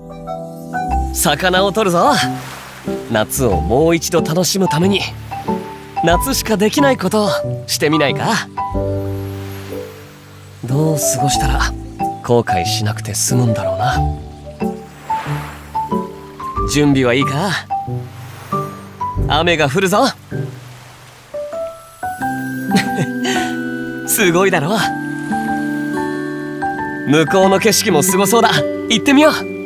魚を取るぞ。夏をもう一度楽しむために夏しかできないことをしてみないか。どう過ごしたら後悔しなくて済むんだろうな。準備はいいか？雨が降るぞ。すごいだろ。向こうの景色もすごそうだ。行ってみよう。